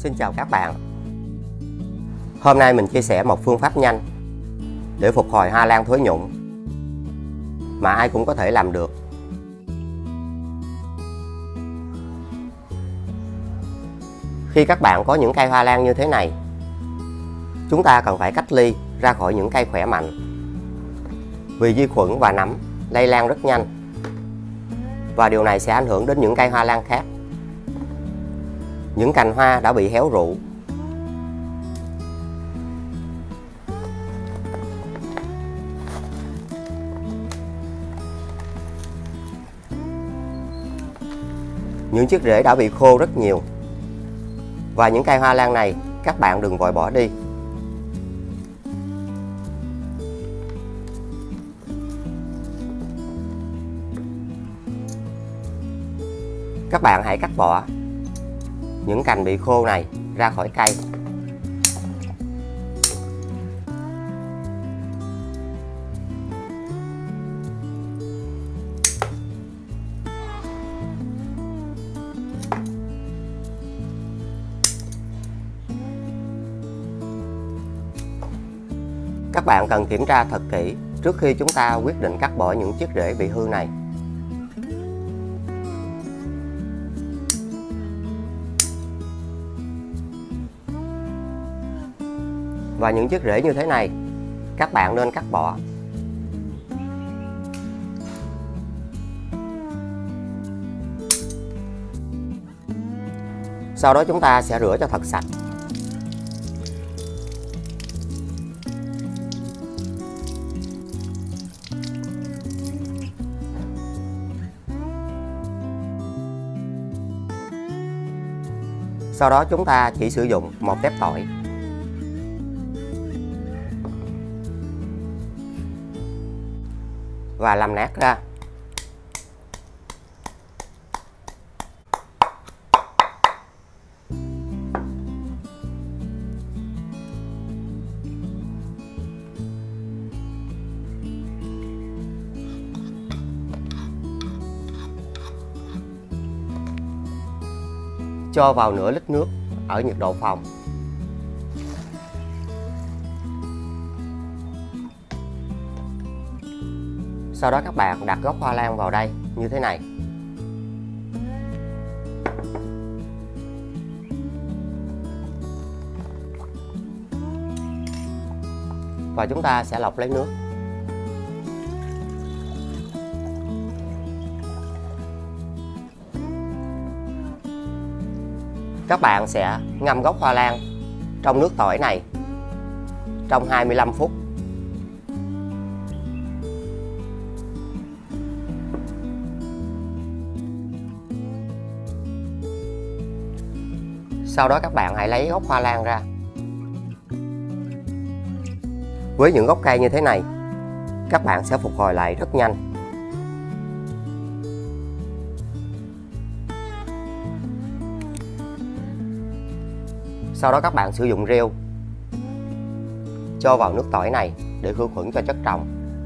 Xin chào các bạn. Hôm nay mình chia sẻ một phương pháp nhanh để phục hồi hoa lan thối nhụn mà ai cũng có thể làm được. Khi các bạn có những cây hoa lan như thế này, chúng ta cần phải cách ly ra khỏi những cây khỏe mạnh, vì vi khuẩn và nấm lây lan rất nhanh và điều này sẽ ảnh hưởng đến những cây hoa lan khác. Những cành hoa đã bị héo rũ, những chiếc rễ đã bị khô rất nhiều, và những cây hoa lan này các bạn đừng vội bỏ đi. Các bạn hãy cắt bỏ những cành bị khô này ra khỏi cây. Các bạn cần kiểm tra thật kỹ trước khi chúng ta quyết định cắt bỏ những chiếc rễ bị hư này. Và những chiếc rễ như thế này các bạn nên cắt bỏ. Sau đó chúng ta sẽ rửa cho thật sạch. Sau đó chúng ta chỉ sử dụng một tép tỏi. Và làm nát ra. Cho vào nửa lít nước ở nhiệt độ phòng. Sau đó các bạn đặt gốc hoa lan vào đây như thế này. Và chúng ta sẽ lọc lấy nước. Các bạn sẽ ngâm gốc hoa lan trong nước tỏi này trong 25 phút. Sau đó các bạn hãy lấy gốc hoa lan ra. Với những gốc cây như thế này, các bạn sẽ phục hồi lại rất nhanh. Sau đó các bạn sử dụng rêu cho vào nước tỏi này để khử khuẩn cho chất trồng.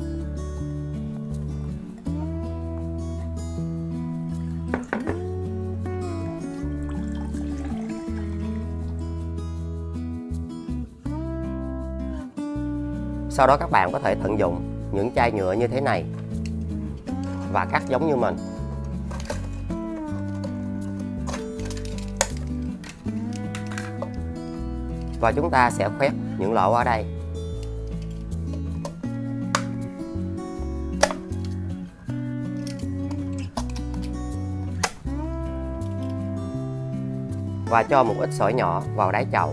Sau đó các bạn có thể tận dụng những chai nhựa như thế này và cắt giống như mình. Và chúng ta sẽ khoét những lỗ ở đây. Và cho một ít sỏi nhỏ vào đáy chậu.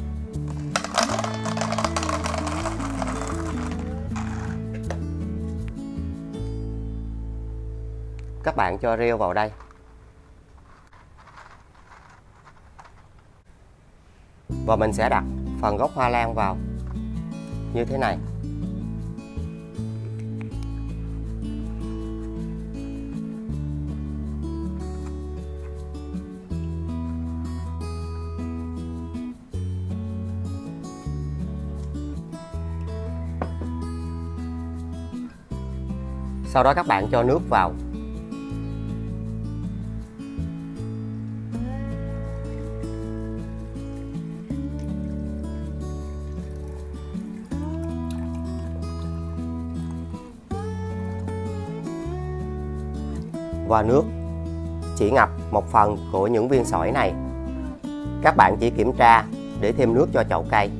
Các bạn cho rêu vào đây. Và mình sẽ đặt phần gốc hoa lan vào như thế này. Sau đó các bạn cho nước vào. và nước chỉ ngập 1/phần của những viên sỏi này. Các bạn chỉ kiểm tra để thêm nước cho chậu cây.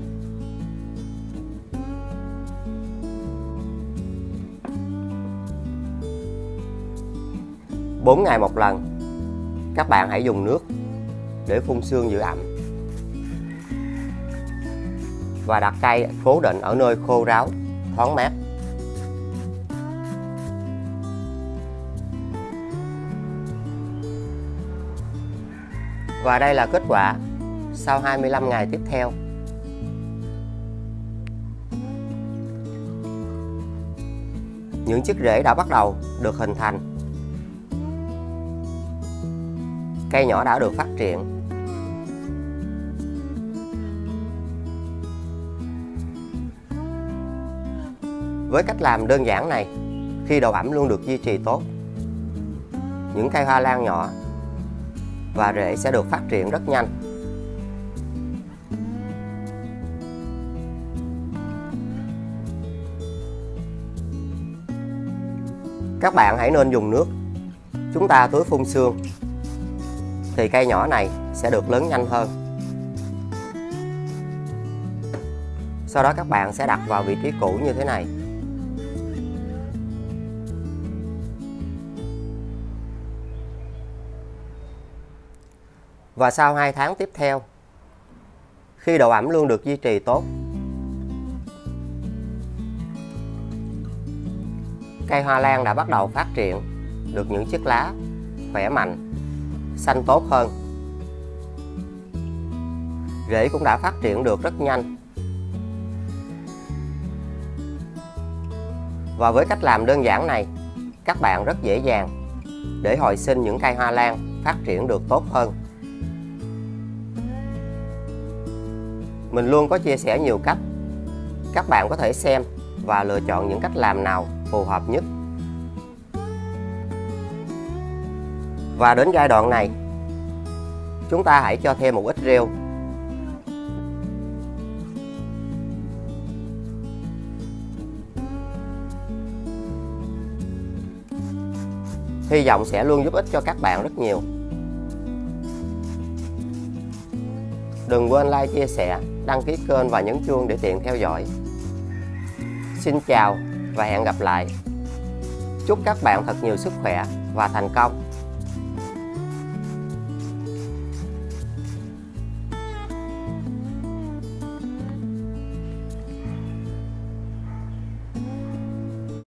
Bốn ngày một lần, các bạn hãy dùng nước để phun sương giữ ẩm và đặt cây cố định ở nơi khô ráo, thoáng mát. Và đây là kết quả sau 25 ngày tiếp theo. Những chiếc rễ đã bắt đầu được hình thành. Cây nhỏ đã được phát triển. Với cách làm đơn giản này, khi độ ẩm luôn được duy trì tốt, những cây hoa lan nhỏ và rễ sẽ được phát triển rất nhanh. Các bạn hãy nên dùng nước chúng ta tưới phun sương thì cây nhỏ này sẽ được lớn nhanh hơn. Sau đó các bạn sẽ đặt vào vị trí cũ như thế này. Và sau 2 tháng tiếp theo, khi độ ẩm luôn được duy trì tốt, cây hoa lan đã bắt đầu phát triển được những chiếc lá khỏe mạnh, xanh tốt hơn. Rễ cũng đã phát triển được rất nhanh. Và với cách làm đơn giản này, các bạn rất dễ dàng để hồi sinh những cây hoa lan phát triển được tốt hơn. Mình luôn có chia sẻ nhiều cách. Các bạn có thể xem và lựa chọn những cách làm nào phù hợp nhất. Và đến giai đoạn này, chúng ta hãy cho thêm một ít rêu. Hy vọng sẽ luôn giúp ích cho các bạn rất nhiều. Đừng quên like, chia sẻ, đăng ký kênh và nhấn chuông để tiện theo dõi. Xin chào và hẹn gặp lại. Chúc các bạn thật nhiều sức khỏe và thành công.